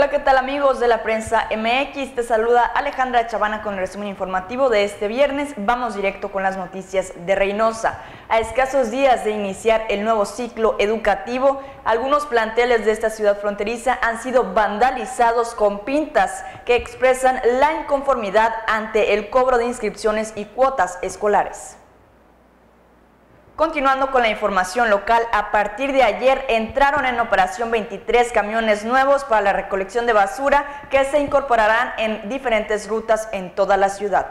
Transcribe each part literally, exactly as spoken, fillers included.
Hola, ¿qué tal amigos de la prensa M X? Te saluda Alejandra Chavana con el resumen informativo de este viernes. Vamos directo con las noticias de Reynosa. A escasos días de iniciar el nuevo ciclo educativo, algunos planteles de esta ciudad fronteriza han sido vandalizados con pintas que expresan la inconformidad ante el cobro de inscripciones y cuotas escolares. Continuando con la información local, a partir de ayer entraron en operación veintitrés camiones nuevos para la recolección de basura que se incorporarán en diferentes rutas en toda la ciudad.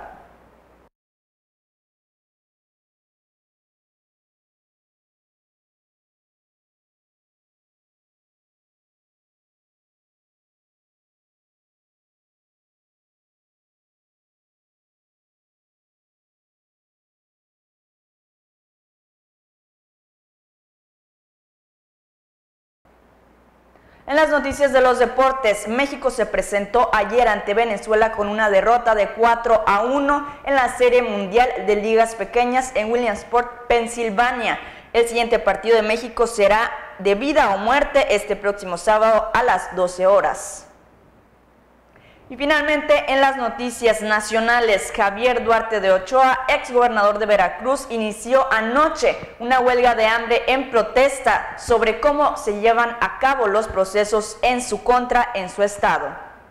En las noticias de los deportes, México se presentó ayer ante Venezuela con una derrota de cuatro a uno en la Serie Mundial de Ligas Pequeñas en Williamsport, Pensilvania. El siguiente partido de México será de vida o muerte este próximo sábado a las doce horas. Y finalmente, en las noticias nacionales, Javier Duarte de Ochoa, exgobernador de Veracruz, inició anoche una huelga de hambre en protesta sobre cómo se llevan a cabo los procesos en su contra en su estado.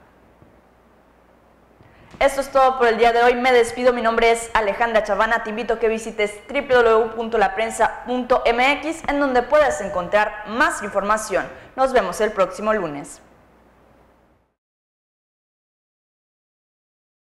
Esto es todo por el día de hoy. Me despido. Mi nombre es Alejandra Chavana. Te invito a que visites w w w punto la prensa punto m x, en donde puedes encontrar más información. Nos vemos el próximo lunes.